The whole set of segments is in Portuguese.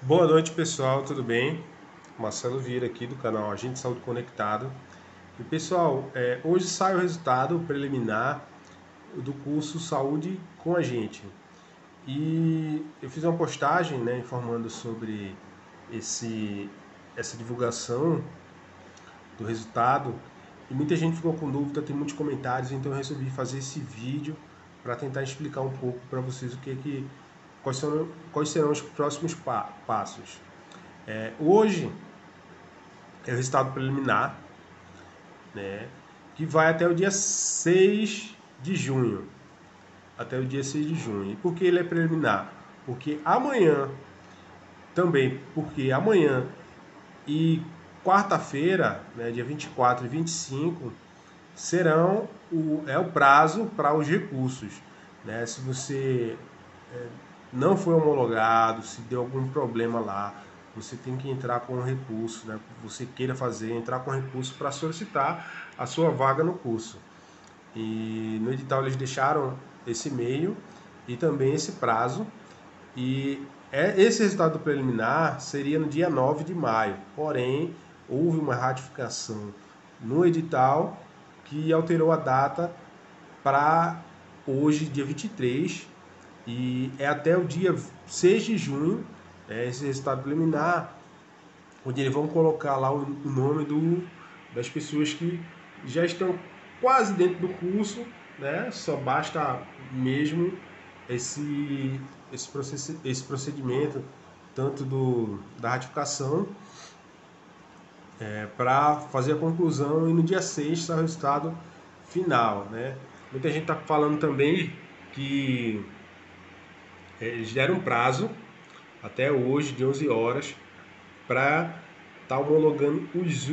Boa noite, pessoal, tudo bem? Marcelo Vieira aqui do canal Agente Saúde Conectado. E pessoal, hoje sai o resultado preliminar do curso Saúde com a Gente. E eu fiz uma postagem, né, informando sobre esse, essa divulgação do resultado e muita gente ficou com dúvida, tem muitos comentários, então eu resolvi fazer esse vídeo para tentar explicar um pouco para vocês quais serão os próximos passos. Hoje é o resultado preliminar, né, que vai até o dia 6 de junho. Até o dia 6 de junho. E por que ele é preliminar? Porque amanhã e quarta-feira, né, dia 24 e 25, é o prazo para os recursos. Né? Se você não foi homologado, se deu algum problema lá, você tem que entrar com um recurso, né? Você queira fazer, entrar com recurso para solicitar a sua vaga no curso. E no edital eles deixaram esse e-mail e também esse prazo. E esse resultado preliminar seria no dia 9 de maio. Porém, houve uma ratificação no edital que alterou a data para hoje, dia 23, e é até o dia 6 de junho, esse resultado preliminar, onde eles vão colocar lá o nome das pessoas que já estão quase dentro do curso, né? Só basta mesmo esse procedimento, tanto da ratificação, para fazer a conclusão, e no dia 6 sai o resultado final, né? Muita gente está falando também que eles deram um prazo até hoje de 11 horas para estar homologando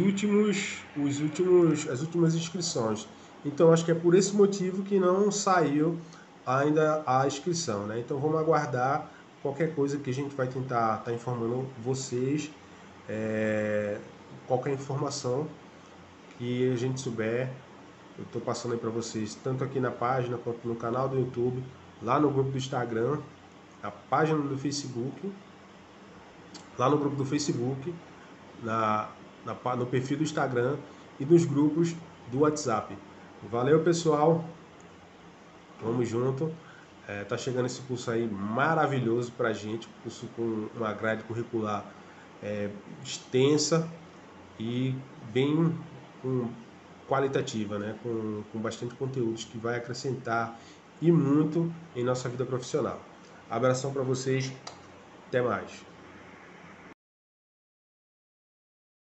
as últimas inscrições. Então acho que é por esse motivo que não saiu ainda a inscrição, né? Então vamos aguardar. Qualquer coisa que a gente vai tentar estar informando vocês, qualquer informação que a gente souber, eu estou passando aí para vocês, tanto aqui na página quanto no canal do YouTube, lá no grupo do Instagram, a página do Facebook, lá no grupo do Facebook, no perfil do Instagram e nos grupos do WhatsApp. Valeu, pessoal. Vamos junto. Tá chegando esse curso aí maravilhoso pra gente, curso com uma grade curricular extensa e bem qualitativa, né? Com bastante conteúdos que vai acrescentar e muito em nossa vida profissional. Abração para vocês, até mais.